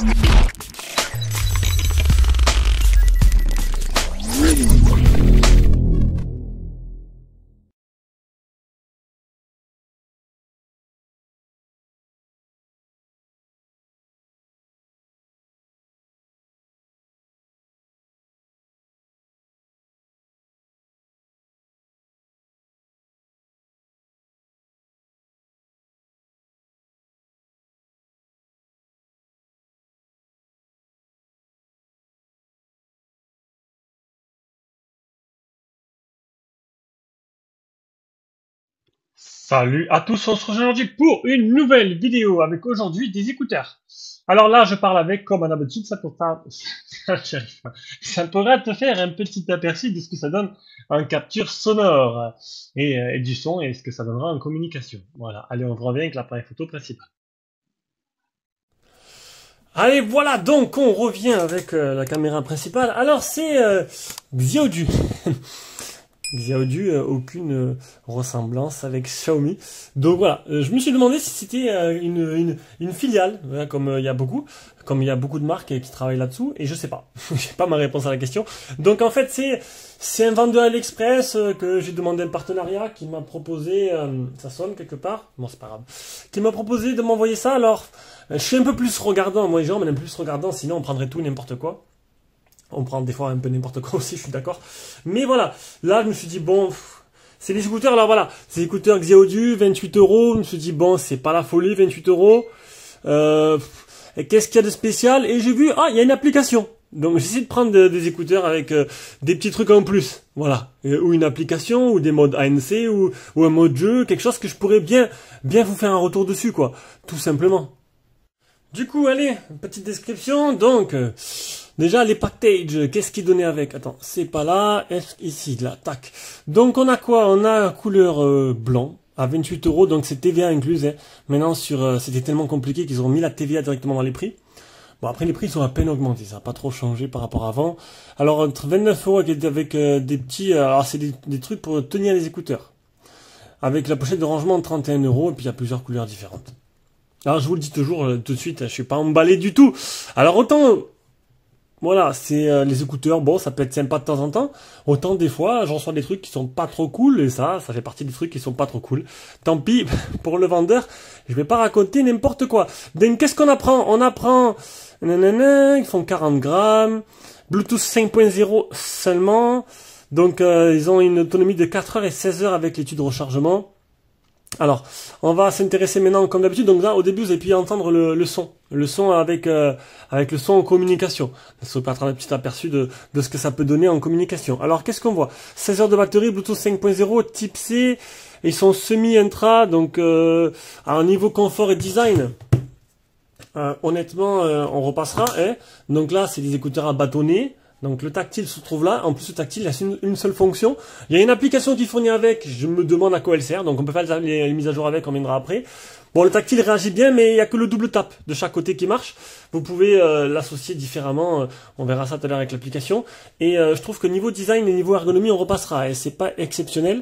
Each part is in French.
Salut à tous, on se retrouve aujourd'hui pour une nouvelle vidéo avec aujourd'hui des écouteurs. Alors là, je parle avec, comme d'habitude, j'arrive pas. Ça pourra te faire un petit aperçu de ce que ça donne en capture sonore et du son et ce que ça donnera en communication. Voilà, allez, on revient avec l'appareil photo principal. Allez, voilà, donc on revient avec la caméra principale. Alors c'est Xiaodu. Xiaodu, aucune ressemblance avec Xiaomi. Donc voilà, je me suis demandé si c'était une filiale, hein, comme il y a beaucoup de marques qui travaillent là-dessous, et je sais pas. J'ai pas ma réponse à la question. Donc en fait, c'est un vendeur AliExpress que j'ai demandé un partenariat qui m'a proposé, ça sonne quelque part, bon c'est pas grave, qui m'a proposé de m'envoyer ça. Alors, je suis un peu plus regardant, moi les gens, mais un peu plus regardant, sinon on prendrait tout n'importe quoi. On prend des fois un peu n'importe quoi aussi, je suis d'accord. Mais voilà, là je me suis dit, bon, c'est les écouteurs, alors voilà, c'est les écouteurs Xiaodu, 28 euros. Je me suis dit, bon, c'est pas la folie, 28 euros. Et qu'est-ce qu'il y a de spécial? Et j'ai vu, ah, il y a une application. Donc j'essaie de prendre des écouteurs avec des petits trucs en plus. Voilà. Ou une application, ou des modes ANC, ou un mode jeu, quelque chose que je pourrais bien vous faire un retour dessus, quoi. Tout simplement. Du coup, allez, petite description. Donc, déjà, les packages, qu'est-ce qu'ils donnaient avec? Attends, c'est pas là, ici, là, tac. Donc, on a quoi? On a couleur blanc, à 28 euros, donc c'est TVA incluse. Hein. Maintenant, c'était tellement compliqué qu'ils ont mis la TVA directement dans les prix. Bon, après, les prix sont à peine augmentés, ça n'a pas trop changé par rapport à avant. Alors, entre 29 euros avec des petits... alors, c'est des trucs pour tenir les écouteurs. Avec la pochette de rangement de 31 euros, et puis il y a plusieurs couleurs différentes. Alors je vous le dis toujours tout de suite, je suis pas emballé du tout. Alors autant, voilà, c'est les écouteurs, bon, ça peut être sympa de temps en temps. Autant des fois, j'en reçois des trucs qui sont pas trop cool, et ça fait partie des trucs qui sont pas trop cool. Tant pis, pour le vendeur, je vais pas raconter n'importe quoi. Donc qu'est-ce qu'on apprend? On apprend, nanana, ils font 40 grammes, Bluetooth 5.0 seulement. Donc ils ont une autonomie de 4 heures et 16 heures avec l'étude de rechargement. Alors, on va s'intéresser maintenant, comme d'habitude. Donc là, au début, vous avez pu entendre le son. Le son avec le son en communication. Ça peut être un petit aperçu de ce que ça peut donner en communication. Alors, qu'est-ce qu'on voit? 16 heures de batterie, Bluetooth 5.0, type C. Ils sont semi-intra, donc à un niveau confort et design. Honnêtement, on repassera. Hein. Donc là, c'est des écouteurs à bâtonner. Donc le tactile se trouve là. En plus, le tactile, il a une seule fonction. Il y a une application qui fournit avec. Je me demande à quoi elle sert. Donc on peut faire les mises à jour avec. On viendra après. Bon, le tactile réagit bien, mais il n'y a que le double tap de chaque côté qui marche. Vous pouvez l'associer différemment. On verra ça tout à l'heure avec l'application. Et je trouve que niveau design et niveau ergonomie, on repassera. Et c'est pas exceptionnel.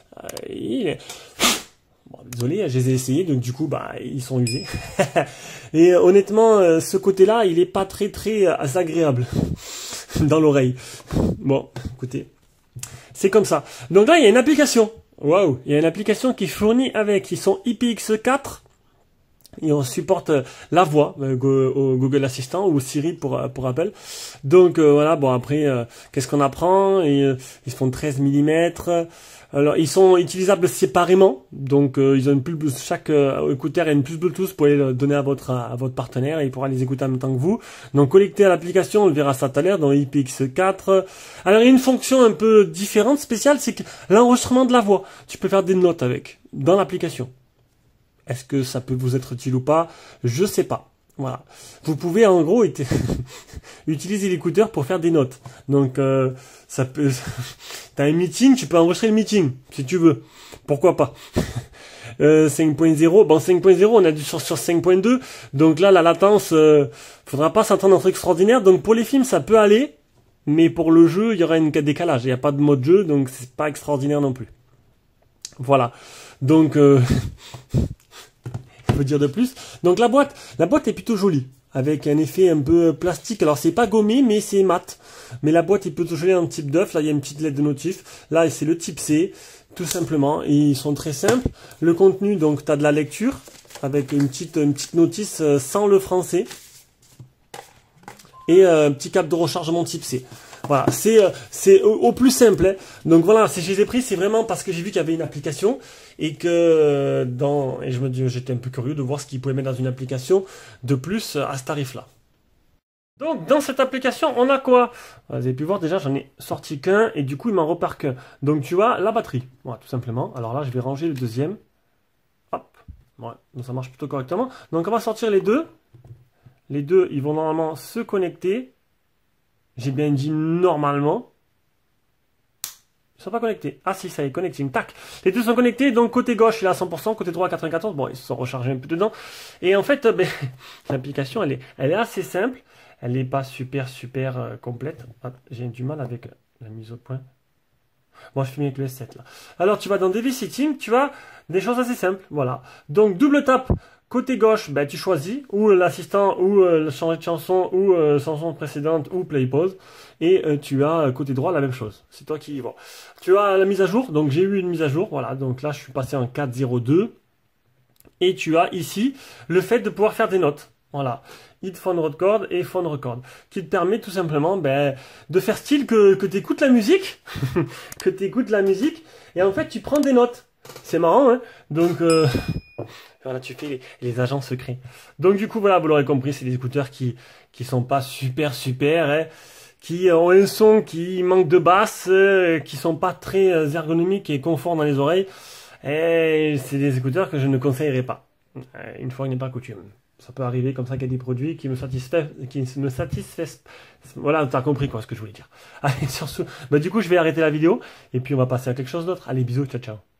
Bon, désolé, je les ai essayés, donc du coup, bah, ils sont usés. Et honnêtement, ce côté-là, il est pas très agréable dans l'oreille. Bon, écoutez, c'est comme ça. Donc là, il y a une application. Waouh, il y a une application qui fournit avec. Ils sont IPX4. Et on supporte la voix, au Google Assistant ou Siri pour Apple. Donc voilà, bon après, qu'est-ce qu'on apprend? Ils font 13 mm. Alors ils sont utilisables séparément, donc ils ont une puce, chaque écouteur a une puce Bluetooth, vous pouvez le donner à votre partenaire et il pourra les écouter en même temps que vous. Donc connecté à l'application, on le verra ça tout à l'heure dans IPX4. Alors il y a une fonction un peu différente, spéciale, c'est que l'enregistrement de la voix. Tu peux faire des notes avec, dans l'application. Est-ce que ça peut vous être utile ou pas? Je sais pas. Voilà. Vous pouvez en gros utiliser l'écouteur pour faire des notes. Donc ça peut. T'as un meeting, tu peux enregistrer le meeting si tu veux. Pourquoi pas? 5.0, bon 5.0 on a dû sur 5.2, donc là la latence, faudra pas s'attendre à un truc extraordinaire. Donc pour les films ça peut aller, mais pour le jeu il y aura un décalage. Il n'y a pas de mode jeu, donc c'est pas extraordinaire non plus. Voilà. Donc. Dire de plus. Donc la boîte est plutôt jolie. avec un effet un peu plastique. Alors c'est pas gommé, mais c'est mat. Mais la boîte, il peut se jouer en type d'œuf. Là, il y a une petite lettre de notif. Là, c'est le type C, tout simplement. Et ils sont très simples. Le contenu, donc, tu as de la lecture, avec une petite notice sans le français. Et un petit câble de rechargement type C. Voilà, c'est au plus simple. Hein. Donc voilà, si je les ai pris, c'est vraiment parce que j'ai vu qu'il y avait une application et que j'étais un peu curieux de voir ce qu'ils pouvaient mettre dans une application de plus à ce tarif-là. Donc dans cette application, on a quoi? Vous avez pu voir déjà, j'en ai sorti qu'un et du coup il m'en repart qu'un. Donc tu as la batterie, voilà, tout simplement. Alors là, je vais ranger le deuxième. Hop, ouais, donc ça marche plutôt correctement. Donc on va sortir les deux. Les deux, ils vont normalement se connecter. J'ai bien dit normalement. Ils sont pas connectés. Ah si, ça y est, connecting. Tac. Les deux sont connectés. Donc côté gauche, il est à 100%. Côté droit, à 94%. Bon, ils se sont rechargés un peu dedans. Et en fait, l'application, elle est assez simple. Elle n'est pas super complète. Ah, j'ai du mal avec la mise au point. Moi, je fais mieux avec le S7 là. Alors, tu vas dans Device Settings. Tu as des choses assez simples. Voilà. Donc, double tap. Côté gauche, ben, tu choisis ou l'assistant, ou le changer de chanson, ou chanson précédente, ou play pause. Et tu as côté droit la même chose. C'est toi qui y vas. Tu as la mise à jour. Donc j'ai eu une mise à jour. Voilà. Donc là, je suis passé en 4.02. Et tu as ici le fait de pouvoir faire des notes. Voilà. Hit phone record et phone record. Qui te permet tout simplement de faire style que tu écoutes la musique. Que tu écoutes la musique. Et en fait, tu prends des notes. C'est marrant, hein. Donc... Voilà, tu fais les agents secrets. Donc du coup, voilà, vous l'aurez compris, c'est des écouteurs qui sont pas super, hein, qui ont un son qui manque de basse, qui sont pas très ergonomiques et confort dans les oreilles. Et c'est des écouteurs que je ne conseillerais pas. Une fois, il n'est pas coutume. Ça peut arriver comme ça qu'il y a des produits qui me satisfaisent. Voilà, tu as compris quoi ce que je voulais dire. Allez, sur ce, du coup, je vais arrêter la vidéo et puis on va passer à quelque chose d'autre. Allez, bisous, ciao, ciao.